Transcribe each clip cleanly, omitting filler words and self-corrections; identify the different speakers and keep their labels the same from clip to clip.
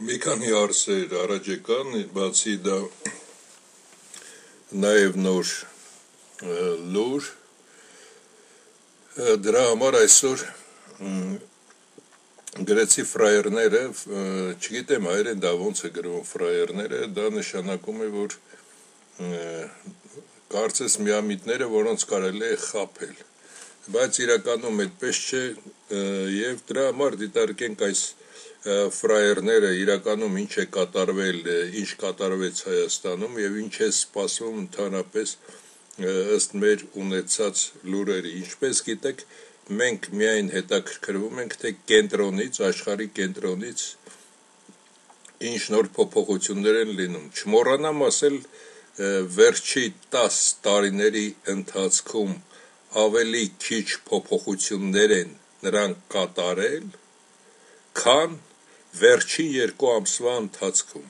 Speaker 1: Մի քանի հարցեր առաջ եկան, բացի դա նաև նոր լուր, դրա համար այսօր գրեցի ֆրայերները, չգիտեմ հայերեն դա ոնց է գրվում ֆրայերները, դա նշանակում է, որ կարծես միամիտները, որոնց կարելի է խաբել, բայց իրականում այդպես չէ, եւ դրա համար դիտարկենք այս ֆրայերները իրականում ինչ է կատարվել, ինչ կատարվեց Հայաստանում եւ ինչ է սպասվում ընդհանրապես ըստ մեր ունեցած լուրերի։ Ինչպես գիտեք, մենք միայն հետաքրքրվում ենք թե կենտրոնից, աշխարհի կենտրոնից ինչ նոր փոփոխություններ են լինում։ Չմոռանամ ասել, վերջի 10 տարիների ընթացքում ավելի քիչ փոփոխություններ են նրանք կատարել, քան վերջի 2 ամսվա ընթացքում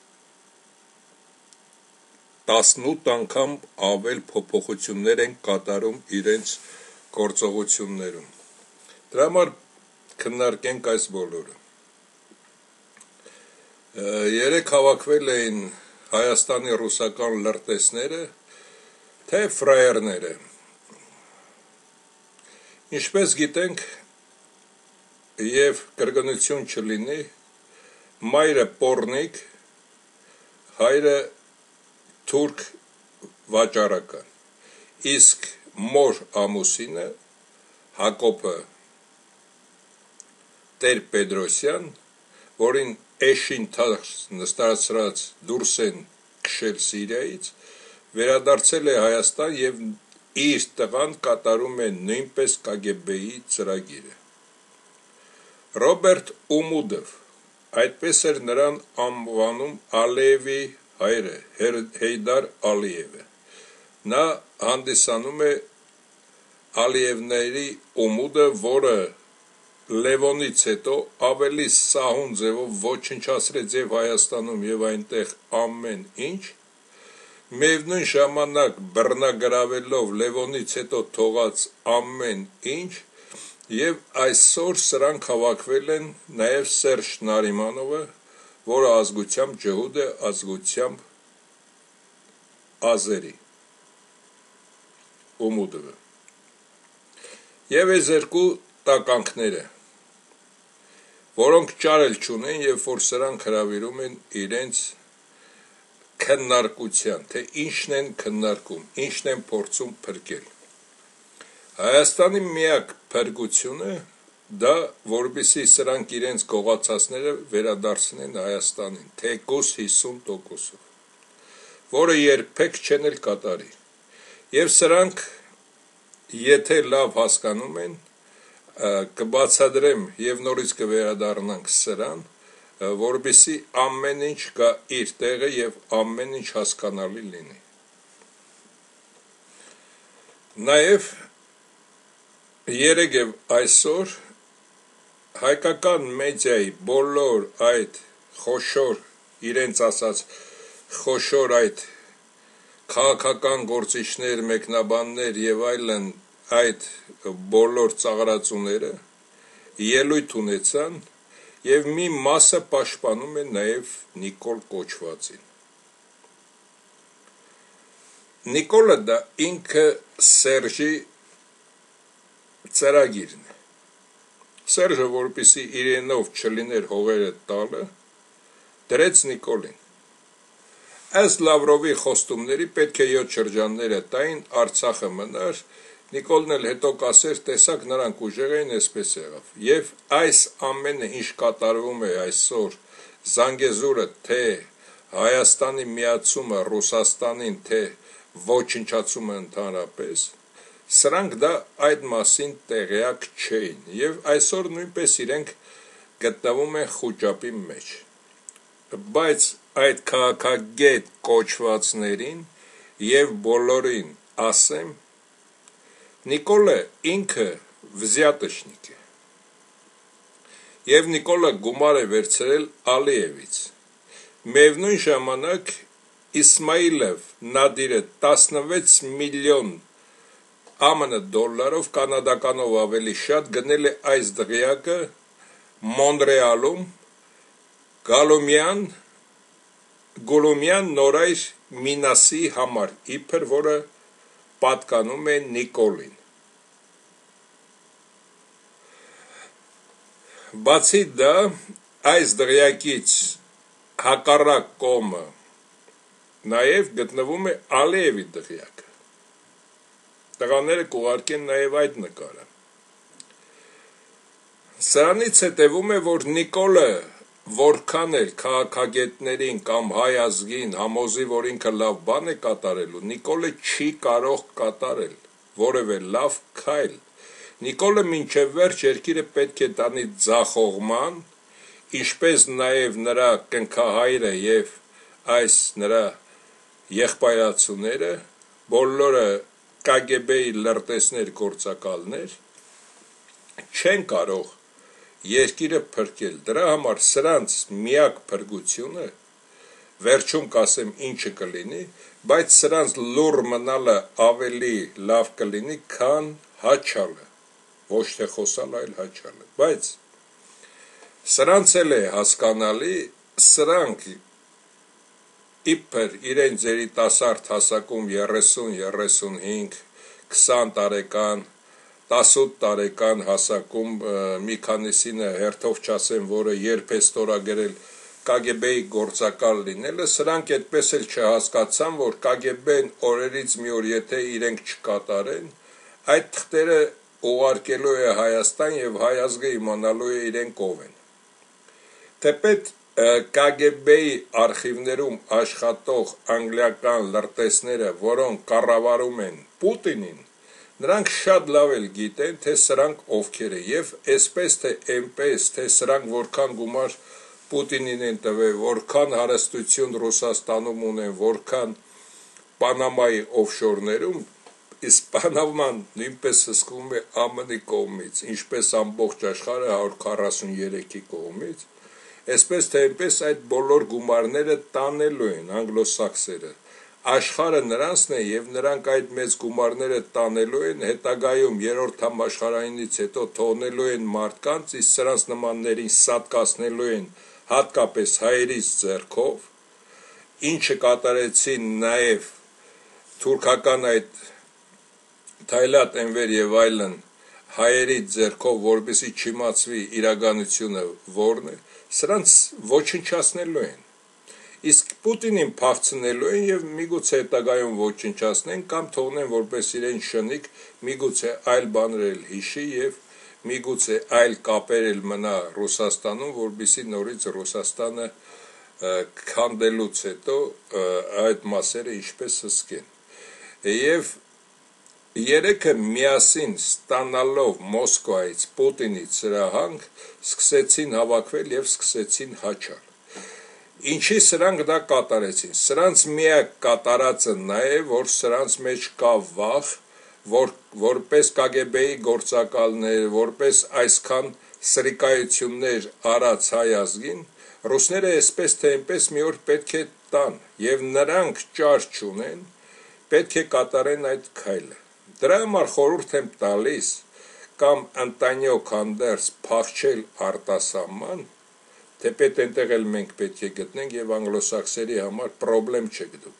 Speaker 1: 18 անգամ ավել փոփոխություններ են կատարում իրենց գործողություններում։ Դրա համար քննարկենք այս բոլորը։ Երեք հավաքվել էին Հայաստանի ռուսական լրտեսները, թե ֆրայերները։ Ինչպես գիտենք, եւ կրկնություն չլինի, մայրը պոռնիկ, հայրը թուրք վաճառական, իսկ մոր ամուսինը Հակոբը Տեր-Պետրոսյան, որին էշին նստացրած դուրս են քշել Սիրիայից, վերադարձել է Հայաստան եւ իր տղան կատարում է նույնպես KGB-ի ծրագիրը։ Ռոբերտ Ումուդով, այդպես էր նրան անվանում Ալիևի հայրը, Հեյդար Ալիևը։ Նա հանդիսանում է Ալիևների Ումուդը, որը Լևոնից հետո ավելի սահուն ձևով ոչնչացրեց եւ Հայաստանում եւ այնտեղ ամեն ինչ, միևնույն ժամանակ բռնագրավելով Լևոնից հետո թողած ամեն ինչ, եւ այսօր սրանք հավաքվել են նաեւ Սերժ Նարիմանովը, որը ազգությամբ ջհուդ է, ազգությամբ ազերի, Ումուդովը։ Եվ այս երկու տականքները, որոնք ճարել չունեն, երբ որ սրանք հրավիրում են իրենց քննարկության, թե ինչն են քննարկում, ինչն են փորձում փրկել։ Հայաստանի միակ փրկությունը դա, որպեսզի սրանք իրենց գողացածները վերադարձնեն Հայաստանին, թեկուզ 50%-ով, որը երբեք չեն էլ կատարի։ Եվ սրանք, եթե լավ հասկանում են, կբացատրեմ եւ նորից կվերադառնանք սրան, որպեսզի ամեն ինչ գա իր տեղը եւ ամեն ինչ հասկանալի լինի։ Նաեւ երեկ եւ այսօր հայկական մեդիայի բոլոր այդ խոշոր, իրենց ասած խոշոր այդ քաղաքական գործիչներ, մեկնաբաններ եւ այլն այդ բոլոր ծաղրածուները ելույթ ունեցան եւ մի մասը պաշտպանում է նաեւ Նիկոլ կոչվածին։ Նիկոլը դա ինքը Սերժի ծրագիրն է։ Սերժը, որպեսզի իրենով չլիներ հողերը տալը, դրեց Նիկոլին։ Այս Լավրովի խոստումների պետք է 7 շրջանները տային, Արցախը մնար, Նիկոլն էլ հետո կասեր, տեսակ նրանք ուժեղ էին, այսպես եղավ։ Եվ այս ամենը ինչ կատարվում է այսօր Զանգեզուրը, թե Հայաստանի միացումը Ռուսաստանին, թե ոչնչացումը ընդհանրապես, սրանք դա այդ մասին տեղյակ չէին եւ այսօր նույնպես իրենք գտնվում են խոճապի մեջ։ Բայց այդ քաղաքագետ կոչվածներին եւ բոլորին ասեմ, Նիկոլը ինքը վզյատշնիկ է։ Եվ Նիկոլը գումար է վերցրել Ալիևից։ Միևնույն ժամանակ Իսմայիլով Նադիրը 16 միլիոն ԱՄՆ դոլարով, կանադականով ավելի շատ գնել է այս դղյակը Մոնրեալում Գոլոմյան նորայր Մինասի համար, իբր որը պատկանում է Նիկոլին։ Բացի դա, այս դղյակից հակառակ կողմը նաև գտնվում է Ալիևի դղյակը։ Տղաները կուղարկեն նաև այդ նկարը։ Սրանից հետևում է, որ Նիկոլը որքան էլ քաղաքագետներին կամ հայ ազգին համոզի, որ ինքը լավ բան է կատարելու, Նիկոլը չի կարող կատարել որևէ լավ քայլ։ Նիկոլը մինչև վերջ երկիրը պետք է տանի ձախողման, ինչպես նաև նրա կնքահայրը եւ այս նրա եղբայրացուները, բոլորը KGB-ի լրտեսներ գործակալներ, չեն կարող երկիրը փրկել։ Դրա համար սրանց միակ փրկությունը, վերջում կասեմ ինչը կլինի, բայց սրանց լուռ մնալը ավելի լավ կլինի, քան հաչալը, ոչ թե խոսալ, այլ հաչալը։ Բայց սրանց էլ է հասկանալի, սրանք իբր իրենց երիտասարդ հասակում 30, 35, 20 տարեկան 18 տարեկան հասակում մի քանիսինը հերթով չասեմ, որը երբ է ստորագրել KGB-ի գործակալ լինելը, սրանք այդպես էլ չհասկացան, որ KGB-ն օրերից մի օր եթե իրենք չկատարեն, այդ թղթերը ուղարկելու է Հայաստան եւ հայ ազգը իմանալու է իրենք ով են։ Թեպետ KGB-ի արխիվներում աշխատող անգլիական լրտեսները, որոնք կառավարում են Պուտինին, նրանք շատ լավ էլ գիտեն, թե սրանք ովքեր է, եւ այսպես թե այնպես, թե սրանք որքան գումար Պուտինին են տվել, որքան հարստություն Ռուսաստանում ունեն, որքան Պանամայի օֆշորներում, իսկ Պանաման նույնպես հսկվում է ԱՄՆ-ի կողմից, ինչպես ամբողջ աշխարհը 143-ի կողմից, այսպես թե այնպես այդ բոլոր գումարները տանելու են անգլոսաքսերը, աշխարհը նրանցն է եւ նրանք այդ մեծ գումարները տանելու են, հետագայում երրորդ համաշխարհայինից հետո թողնելու են մարդկանց, իսկ սրանց նմաններին սատկացնելու են հատկապես հայերից ձեռքով, ինչը կատարեցին նաև թուրքական այդ Թայլատ Էնվեր եւ այլն հայերից ձեռքով, որպեսզի չիմացվի իրականությունը որն է, սրանց ոչնչացնելու են։ Իսկ Պուտինին փախցնելու են եւ միգուցե հետագայում ոչնչացնեն կամ թողնեն որպես իրեն շնիկ, միգուցե այլ բաներ էլ հիշի եւ միգուցե այլ կապեր էլ մնա Ռուսաստանում, որպեսզի նորից Ռուսաստանը քանդելուց հետո այդ մասերը ինչպես հսկեն։ Եվ երեքը միասին ստանալով Մոսկվայից Պուտինից սրահանք, սկսեցին հավաքվել եւ սկսեցին հաչալ։ Ինչի սրանք դա կատարեցին։ Սրանց միակ կատարածը նա է, որ սրանց մեջ կա վախ, որպես KGB-ի գործակալներ, որպես այսքան սրիկայություններ արած հայ ազգին, ռուսները այսպես թե այնպես մի օր պետք է տան, եւ նրանք ճար չունեն, պետք է կատարեն այդ քայլը։ Դրա համար խորհուրդ եմ տալիս կամ ընտանյոք հանդերձ փախչել արտասահման, թեպետ այնտեղ էլ մենք պետք է գտնենք եւ անգլոսաքսերի համար պրոբլեմ չգտուք։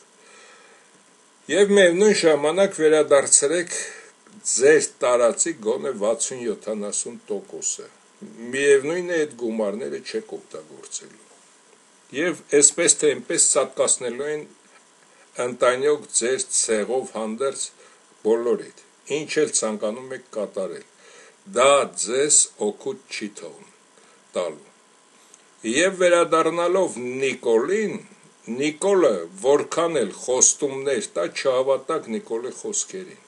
Speaker 1: Եվ միևնույն ժամանակ վերադարձրեք ձեր տարածի գոնե 60-70%-ը։ Միևնույն է այդ գումարները չեք օգտագործելու։ Եվ այսպես թե այնպես սատկացնելու են ընտանյոք ձեր ցեղով հանդերձ բոլորիդ, ինչ էլ ցանկանում եք կատարել, դա ձեզ օգուտ չի տալու։ Եվ վերադառնալով Նիկոլին, Նիկոլը որքան էլ խոստումներ տա, չհավատաք Նիկոլի խոսքերին։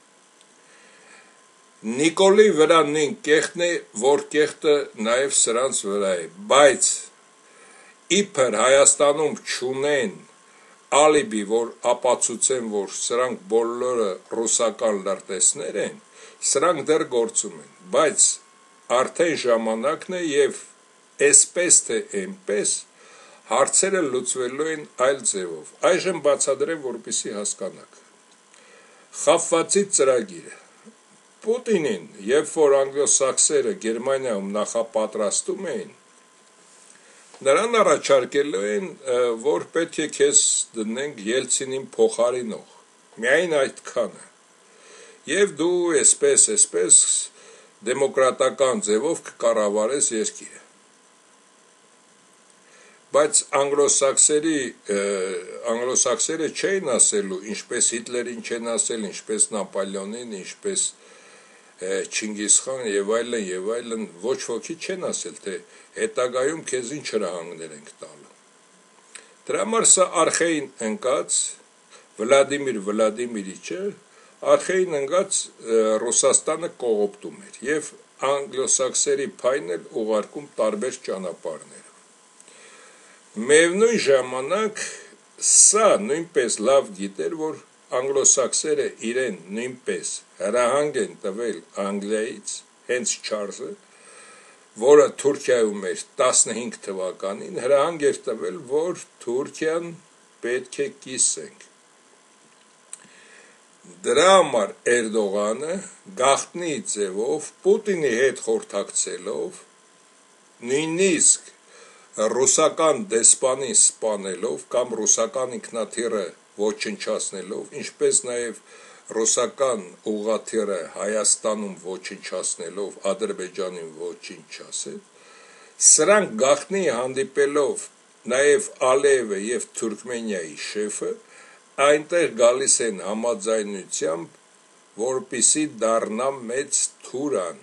Speaker 1: Նիկոլի վրա նույն կեղտն է, որ կեղտը նաև սրանց վրա է, բայց իբր Հայաստանում չունեն ալիբի, որ ապացուցեն, որ սրանք բոլորը ռուսական լրտեսներ են, սրանք դեռ գործում են, բայց արդեն ժամանակն է եւ այսպես թե այնպես հարցերը լուծվելու են այլ ձևով։ Այժմ բացատրեմ, որպեսզի հասկանաք։ Խաբվածի ծրագիրը Պուտինին, երբ որ անգլոսաքսերը Գերմանիայում նախապատրաստում էին, Նրան առաջարկելու են, որ պետք է քեզ դնենք Ելցինին փոխարինող, միայն այդքանը, և դու այսպես դեմոկրատական ձևով կկառավարես երկիրը, բայց անգլոսաքսերը չէին ասելու, ինչպես Հիտլերին չեն ասել, ինչպես Նապոլեոնին, ինչպես Չինգիզխան և այլն, ոչ ոքի չեն ասել, թե հետագայում քեզ ինչ հրահանգներ ենք տալու։ Դրա համար սա արխային ընկած Վլադիմիր Վլադիմիրիչը արխային ընկած Ռուսաստանը կողոպտում էր և անգլոսաքսերի փայն էլ ուղարկում տարբեր ճանապարհներով։ Միևնույն ժամանակ սա նույնպես լավ գիտեր, որ անգլոսաքսերը իրեն նույնպես հրահանգ են տվել Անգլիայից, հենց Չարլզը, որը Թուրքիայում էր 15 թվականին, հրահանգ էր տվել, որ Թուրքիան պետք է կիսենք։ Դրա համար Էրդողանը գաղտնի ձևով Պուտինի հետ խորհրդակցելով, նույնիսկ ռուսական դեսպանին սպանելով կամ ռուսական ինքնաթիռը ոչնչացնելով, ինչպես նաև ռուսական ուղղաթիռը Հայաստանում ոչնչացնելով, Ադրբեջանին ոչինչ չասել, սրանք գաղտնի հանդիպելով նաև Ալիևը և Թուրքմենիայի շեֆը, այնտեղ գալիս են համաձայնությամբ, որպեսզի դառնա մեծ Թուրան։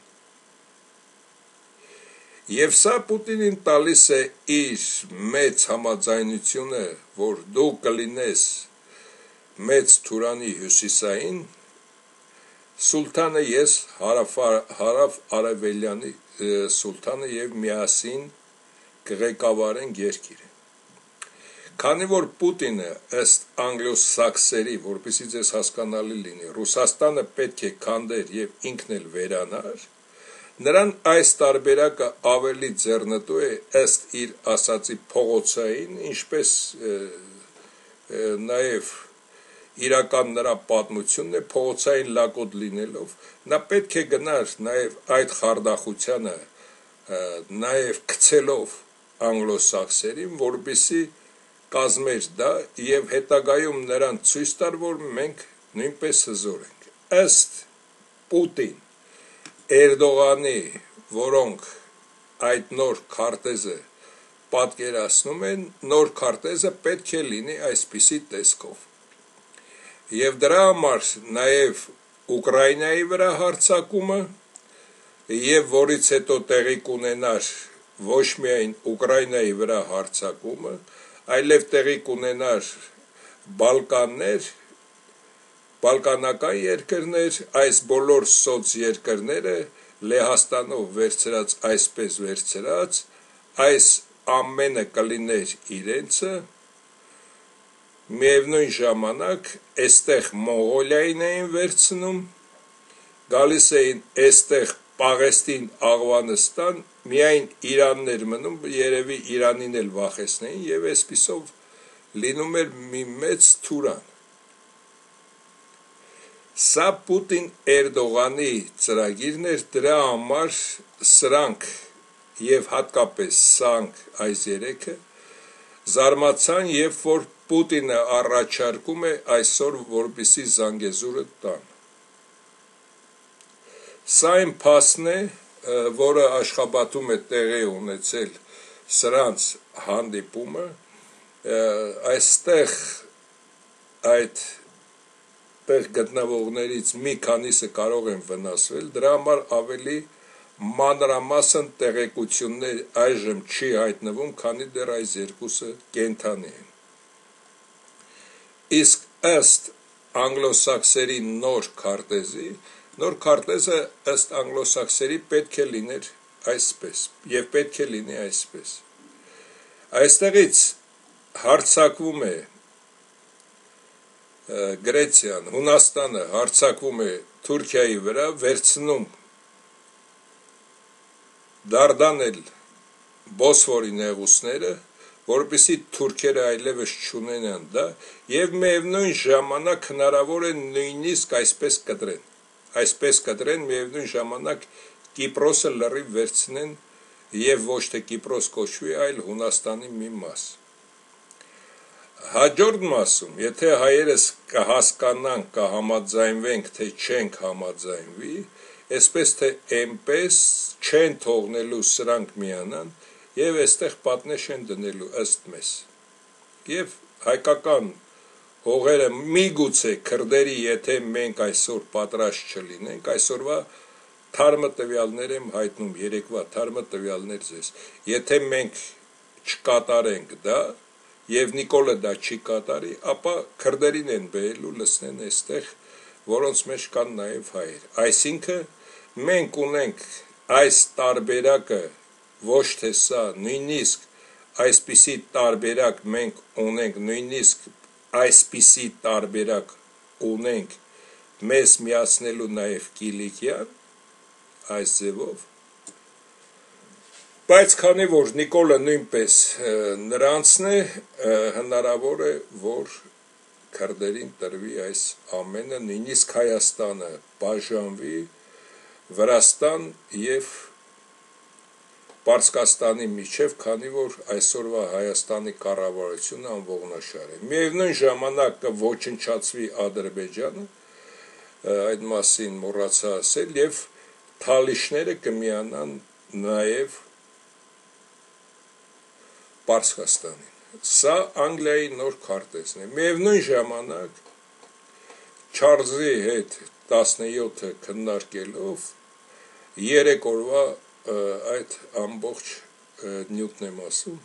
Speaker 1: Եվ սա Պուտինին տալիս է իր մեծ համաձայնությունը, որ դու կլինես մեծ Թուրանի հյուսիսային, սուլթանը ես հարավ-արևելյանի սուլթանը և միասին կղեկավարենք երկիրը։ Քանի որ Պուտինը ըստ անգլոսաքսերի, որպեսզի ձեզ հասկանալի լինի, Ռուսաստանը պետք է քանդեր և ինքն էլ վերանար, նրան այս տարբերակը ավելի ձեռնտու է ըստ իր ասացի փողոցային, ինչպես նաև իրական նրա պատմությունն է փողոցային լակոտ լինելով, նա պետք է գնար նաև այդ խարդախությանը, նաև գցելով անգլոսաքսերին, որպեսզի կազմեր դա և հետագայում նրան ցույց տար, որ մենք նույնպես հզոր ենք։ Ըստ Պուտին Էրդողանի, որոնք այդ նոր քարտեզը պատկերացնում են, նոր քարտեզը պետք է լինի այսպիսի տեսքով։ Եվ դրա համար նաև Ուկրաինայի վրա հարձակումը, և որից հետո տեղի կունենար ոչ միայն Ուկրաինայի վրա հարձակումը, այլև տեղի կունենար Բալկաններ, բալկանական երկրներ, այս բոլոր սոցերկրները Լեհաստանով վերցրած, այսպես վերցրած, այս ամենը կլիներ իրենցը, միևնույն ժամանակ այստեղ Մոնղոլիային էին վերցնում, գալիս էին այստեղ Պաղեստին, Աղվանստան, միայն Իրանն էր մնում, երևի Իրանին էլ վախեցնեին և այսպիսով լինում էր մի մեծ Թուրան։ Սա Պուտին-Էրդողանի ծրագիրն էր, դրա համար սրանք և հատկապես սրանք այս երեքը զարմացան, երբ որ Պուտինը առաջարկում է այսօր, որպեսզի Զանգեզուրը տան։ Սա այն փաստն է, որը Աշխաբադում է տեղի ունեցել սրանց հանդիպումը, այստեղ այդ տեղ գտնվողներից մի քանիսը կարող են վնասվել, դրա համար ավելի մանրամասն տեղեկություններ այժմ չի հայտնվում, քանի դեռ այս երկուսը կենդանի են։ Իսկ ըստ անգլոսաքսերի նոր քարտեզի, նոր քարտեզը ըստ անգլոսաքսերի պետք է լիներ այսպես, և պետք է լինի այսպես։ Այստեղից հարձակվում է Գրեցիան, Հունաստանը հարձակվում է Թուրքիայի վրա, վերցնում Դարդանել Բոսֆորի նեղուցները, որպեսզի թուրքերը այլևս չունենան դա, և միևնույն ժամանակ հնարավոր է նույնիսկ այսպես կտրեն, միևնույն ժամանակ Կիպրոսը լրիվ վերցնեն եւ ոչ թե Կիպրոս կոչվի, այլ Հունաստանի մի մաս։ Հաջորդ մասում, եթե հայերս կհասկանանք, կհամաձայնվենք, թե չենք համաձայնվի, այսպես թե այնպես չեն թողնելու սրանք միանան եւ այստեղ պատնեշ են դնելու ըստ մեզ։ Եվ հայկական հողերը միգուցե քրդերի, եթե մենք այսօր պատրաստ չլինենք, այսօրվա թարմը տվյալներ եմ հայտնում, երեկվա թարմը տվյալներ ձեզ, եթե մենք չկատարենք դա, եւ Նիկոլը դա չի կատարի, ապա քրդերին են բերելու լսնեն այստեղ, որոնց մեջ կան նաեւ հայեր։ Այսինքն մենք ունենք այս տարբերակը, ոչ թե սա, նույնիսկ այսպիսի տարբերակ մենք ունենք, նույնիսկ այսպիսի տարբերակ ունենք մեզ միացնելու նաեւ Կիլիկիան, այս ձևով, բայց քանի որ Նիկոլը նույնպես նրանցն է, հնարավոր է, որ քրդերին տրվի այս ամենը, նույնիսկ Հայաստանը բաժանվի Վրաստան եւ Պարսկաստանի միջև, քանի որ այսօրվա Հայաստանի կառավարությունը անողնաշար է։ Միևնույն ժամանակ կոչնչացվի Ադրբեջանը, այդ մասին մոռացա ասել, եւ թալիշները կմիանան նաեւ Պարսկաստանին։ Սա Անգլիայի նոր քարտեզն է։ Միևնույն ժամանակ Չարլզի հետ 17-ը քննարկելով 3 օրվա այդ ամբողջ նյութն եմ ասում,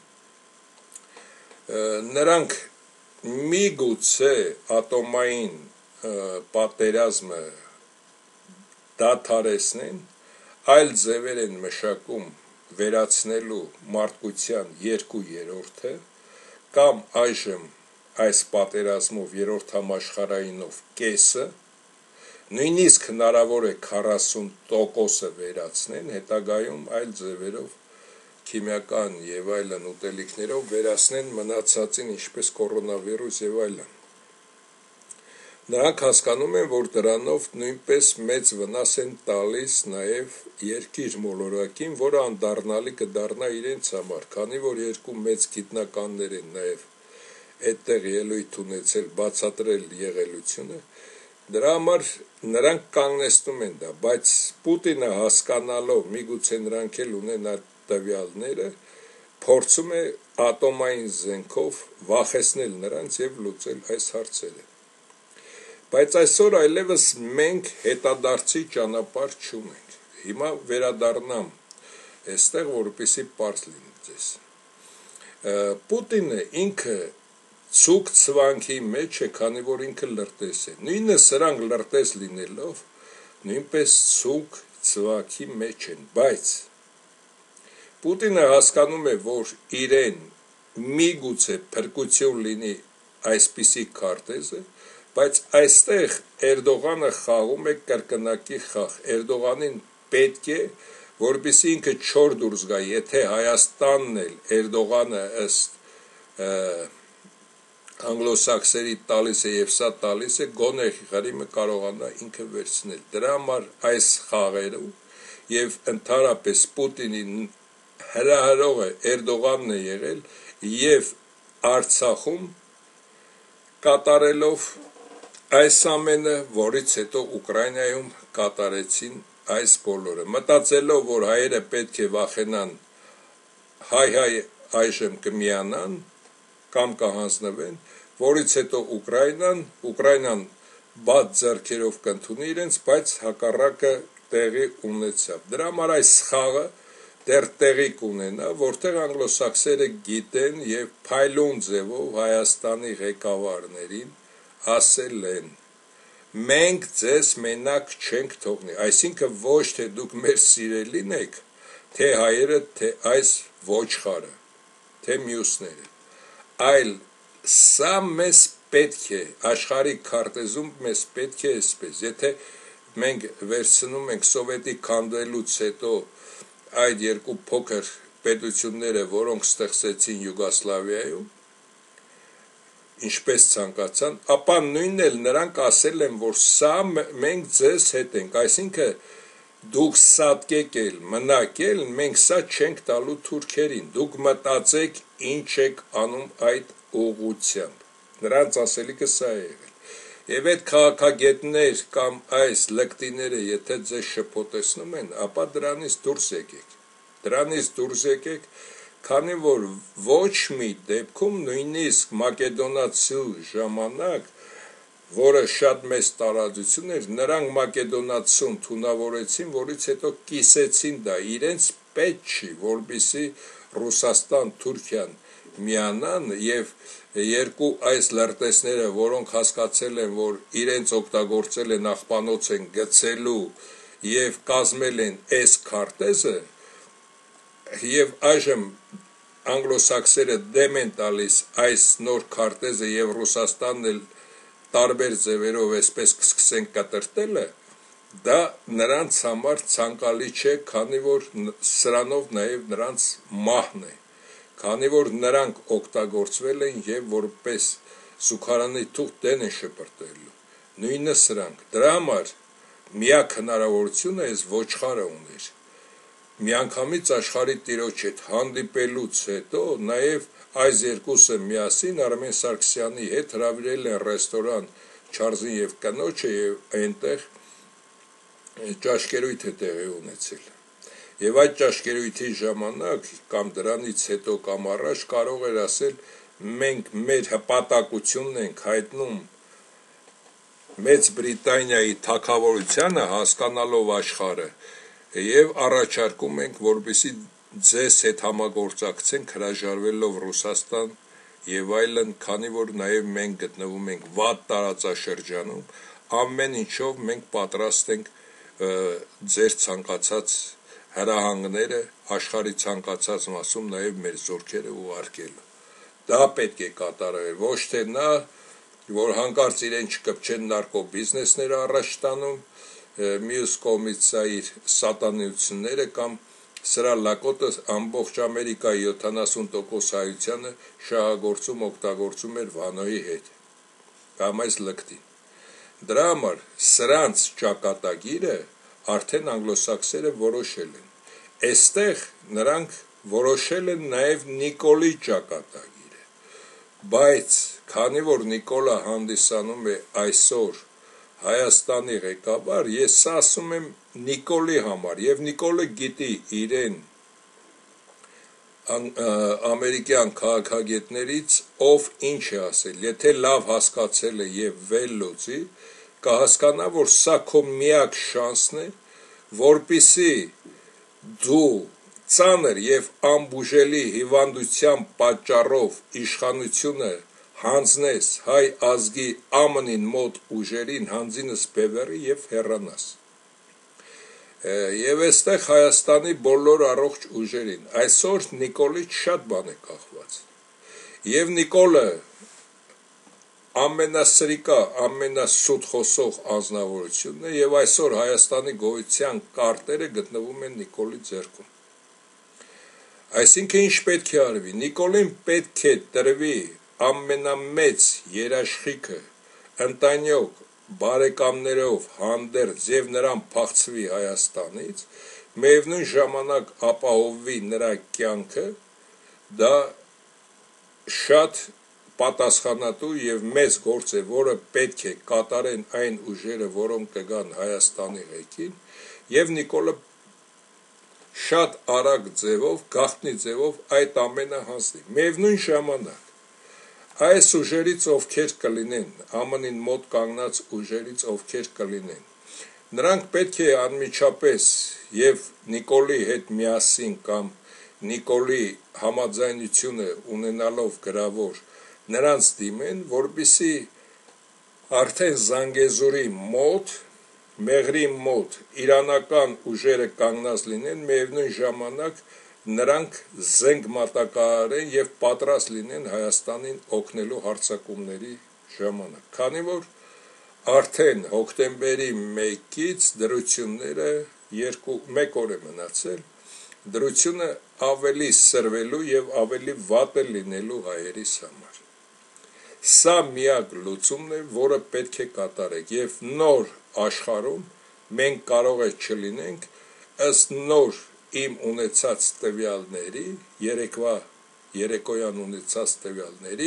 Speaker 1: նրանք միգուցե ատոմային պատերազմը դադարեցնեն, այլ ձևեր են մշակում վերացնելու մարդկության 2/3-ը կամ այժմ այս պատերազմով 3-րդ համաշխարհայինով կեսը, նույնիսկ հնարավոր է 40%-ը վերացնեն, հետագայում այլ ձևերով քիմիական եւ այլն ուտելիքներով վերացնեն մնացածին, ինչպես կորոնավիրուս եւ այլն։ Նրանք հասկանում են, որ դրանով նույնպես մեծ վնաս են տալիս նաև երկիր մոլորակին, որը անդառնալի կդառնա իրենց համար, քանի որ երկու մեծ գիտնականներ են նաև այդտեղ ելույթ ունեցել, բացատրել եղելությունը, դրա համար նրանք կանգնեցնում են դա, բայց Պուտինը հասկանալով, միգուցե նրանք էլ ունեն այդ տվյալները, փորձում է ատոմային զենքով վախեցնել նրանց եւ լուծել այս հարցերը։ Բայց այսօր այլևս մենք հետադարձի ճանապարհ չունենք։ Հիմա վերադառնամ այստեղ, որպեսզի պարզ լինի ձեզ։ Պուտինը ինքը ցուկ ցվանքի մեջ է, քանի որ ինքը լրտես է։ Նույնը սրանք լրտես լինելով, նույնպես ցուկ ցվանքի մեջ են, բայց Պուտինը հասկանում է, որ իրեն միգուցե փրկություն լինի այսպիսի քարտեզը, բայց այստեղ Էրդողանը խաղում է կրկնակի խաղ։ Էրդողանին պետք է, որպեսզի ինքը չոր դուրս գա, եթե Հայաստանն էլ Էրդողանը ըստ անգլոսաքսերի տալիս է եւ սա տալիս է, գոնե Ղրիմը կարողանա ինքը վերցնել։ Դրա համար այս խաղերում եւ ընդհանրապես Պուտինին հրահրող է Էրդողանն է եղել եւ Արցախում կատարելով այս ամենը, որից հետո Ուկրաինայում կատարեցին այս բոլորը, մտածելով, որ հայերը պետք է վախենան, հայ այժմ կմիանան կամ կհանձնվեն, որից հետո Ուկրաինան բաց ձեռքերով կընդունի իրենց, բայց հակառակը տեղի ունեցավ։ Դրա համար այս խաղը դեռ տեղի կունենա, որտեղ անգլոսաքսերը գիտեն եւ փայլուն ձևով Հայաստանի ղեկավարներին ասել են. մենք ձեզ մենակ չենք թողնի, այսինքն ոչ թե դուք մեր սիրելին եք, թե հայերը, թե այս ոչխարը, թե մյուսները, այլ սա մեզ պետք է, աշխարհի քարտեզում մեզ պետք է այսպես, եթե մենք վերցնում ենք սովետի քանդվելուց հետո այդ երկու փոքր պետությունները, որոնք ստեղծեցին Յուգոսլավիայում, ինչպես ցանկացան, ապա նույնն էլ նրանք ասել են, որ սա մենք ձեզ հետ ենք, այսինքն դուք սատկեք էլ, մնաք էլ, մենք սա չենք տալու թուրքերին, դուք մտածեք ինչ եք անում այդ ուղղությամբ, նրանց ասելիքը սա է եղել, եւ այդ քաղաքագետներ կամ այս լկտիները եթե ձեզ շփոթեցնում են, ապա դրանից դուրս եկեք, քանի որ ոչ մի դեպքում նույնիսկ մակեդոնացու ժամանակ, որը շատ մեծ տարածություն էր, նրանք մակեդոնացուն թունավորեցին, որից հետո կիսեցին դա, իրենց պետք չի, որպեսզի Ռուսաստան, Թուրքիան միանան եւ երկու այս լրտեսները, որոնք հասկացել են, որ իրենց օգտագործել են աղբանոց են գցելու եւ կազմել են այս քարտեզը, եւ այժմ անգլոսաքսերը դեմ են տալիս այս նոր քարտեզը եւ Ռուսաստանն էլ տարբեր ձևերով այսպես կսկսեն կտրտելը, դա նրանց համար ցանկալի չէ, քանի որ սրանով նաև նրանց մահն է, քանի որ նրանք օգտագործվել են եւ որպես զուգարանի թուղթ դեն են շպրտելու, նույնը սրանք, դրա համար միակ հնարավորությունը այս ոչխարը ուներ, միանգամից աշխարհի տիրոջ հետ հանդիպելուց հետո նաև այս երկուսը միասին Արմեն Սարգսյանի հետ հրավիրել են ռեստորան Չարլզին եւ կնոջը եւ այնտեղ ճաշկերույթ է տեղի ունեցել։ Եվ այդ ճաշկերույթի ժամանակ կամ դրանից հետո կամ առաջ կարող էր ասել մենք մեր հպատակությունն ենք հայտնում Մեծ Բրիտանիայի թագավորությանը հասկանալով աշխարհը եւ առաջարկում ենք որպեսզի ձեզ հետ համագործակցենք հրաժարվելով Ռուսաստան եւ այլն, քանի որ նաեւ մենք գտնվում ենք վատ տարածաշրջանում, ամեն ինչով մենք պատրաստ ենք ձեր ցանկացած հրահանգները աշխարհի ցանկացած մասում նաեւ մեր զորքերը ուղարկելու։ Դա պետք է կատարել, ոչ թե նա, որ հանկարծ իրեն չկպչեն նարկո բիզնեսները առաջ տանում, մյուս կողմից սա իր սատանությունները կամ սրա լակոտը ամբողջ Ամերիկայի 70% հայությանը շահագործում օգտագործում էր Վանոյի հետ կամ այս լկտին։ Դրա համար սրանց ճակատագիրը արդեն անգլոսաքսերը որոշել են։ Այստեղ նրանք որոշել են նաև Նիկոլի ճակատագիրը, բայց քանի որ Նիկոլը հանդիսանում է այսօր Հայաստանի ղեկավար, ես ասում եմ Նիկոլի համար եւ Նիկոլը գիտի իրեն ամերիկյան քաղաքագետներից ով ինչ է ասել, եթե լավ հասկացել է եւ վել լուծի, կհասկանա, որ սա քո միակ շանսն է, որպեսզի դու ծանր եւ անբուժելի հիվանդության պատճառով իշխանությունը հանձնես հայ ազգի ամենին մոտ ուժերին հանձինս բևեռի եւ հեռանաս։ Եվ այստեղ Հայաստանի բոլոր առողջ ուժերին այսօր Նիկոլից շատ բան է կախված։ Եվ Նիկոլը ամենասրիկա, ամենասուտ խոսող անձնավորությունն է եւ այսօր Հայաստանի գոյության կարտերը գտնվում են Նիկոլի ձեռքում։ Այսինքն ինչ պետք է արվի։ Նիկոլին պետք է տրվի ամենամեծ երաշխիքը ընտանյոք բարեկամներով հանդերձ եւ նրան փախցվի Հայաստանից, միևնույն ժամանակ ապահովվի նրա կյանքը, դա շատ պատասխանատու եւ մեծ գործ է, որը պետք է կատարեն այն ուժերը, որոնք կգան Հայաստանի ղեկին, եւ Նիկոլը շատ արագ ձևով, գաղտնի ձևով այդ ամենը հանձնի։ Միևնույն ժամանակ այս ուժերից ովքեր կլինեն, ԱՄՆ-ին մոտ կանգնած ուժերից ովքեր կլինեն, նրանք պետք է անմիջապես եւ Նիկոլի հետ միասին կամ Նիկոլի համաձայնությունը ունենալով գրավոր նրանց դիմեն, որպեսզի արդեն Զանգեզուրի մոտ, Մեղրի մոտ իրանական ուժերը կանգնած լինեն, միևնույն ժամանակ նրանք զենք մատակարարեն եւ պատրաստ լինեն Հայաստանին օգնելու հարձակումների ժամանակ, քանի որ արդեն հոկտեմբերի 1-ից դրությունները 1 օր է մնացել, դրությունը ավելի սրվելու եւ ավելի վատ է լինելու հայերիս համար։ Սա միակ լուծումն է, որը պետք է կատարեք եւ նոր աշխարհում մենք կարող է չլինենք ըստ նոր իմ ունեցած տվյալների, երեկոյան ունեցած տվյալների,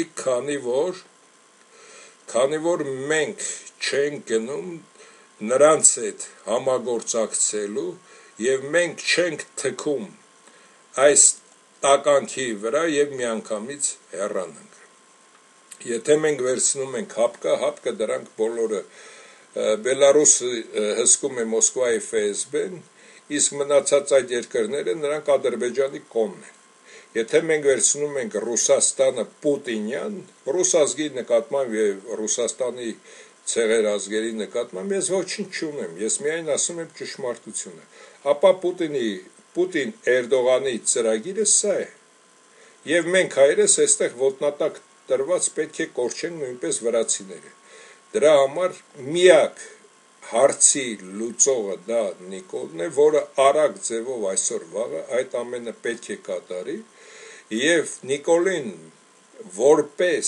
Speaker 1: քանի որ մենք չենք գնում նրանց հետ համագործակցելու եւ մենք չենք թքում այս տականքի վրա եւ միանգամից հեռանանք։ Եթե մենք վերցնում ենք հապկը դրանք բոլորը Բելարուսը հսկում է Մոսկվայի ՖՍԲ-ն, իսկ մնացած այդ երկրները նրանք Ադրբեջանի կողմն են։ Եթե մենք վերցնում ենք Ռուսաստանը Պուտինյան, ռուս ազգի նկատմամբ եւ Ռուսաստանի ցեղեր ազգերի նկատմամբ ես ոչինչ չունեմ, ես միայն ասում եմ ճշմարտությունը, ապա Պուտին-Էրդողանի ծրագիրը սա է։ Եվ մենք հայերս այստեղ ոտնատակ տրված պետք է կորչենք նույնպես վրացիները։ Դրա համար միակ հարցի լուծողը դա Նիկոլն է, որը արագ ձևով այսօր վաղը այդ ամենը պետք է կատարի, եւ Նիկոլին որպես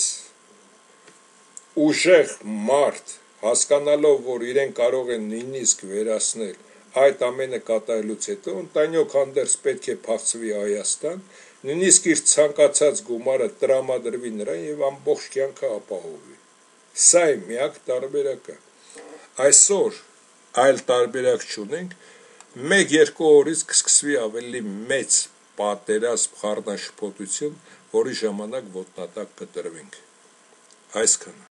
Speaker 1: ուժեղ մարդ, հասկանալով, որ իրեն կարող են նույնիսկ վերացնել այդ ամենը կատարելուց հետո, ընտանյոք հանդերձ պետք է փախցվի Հայաստան, նույնիսկ իր ցանկացած գումարը տրամադրվի նրան եւ ամբողջ կյանքը ապահովի։ Սա է միակ տարբերակը։ Այսօր այլ տարբերակ չունենք, 1-2 օրից կսկսվի ավելի մեծ պատերազմ, խառնաշփոթություն, որի ժամանակ ոտնատակ կտրվենք։ Այսքանը։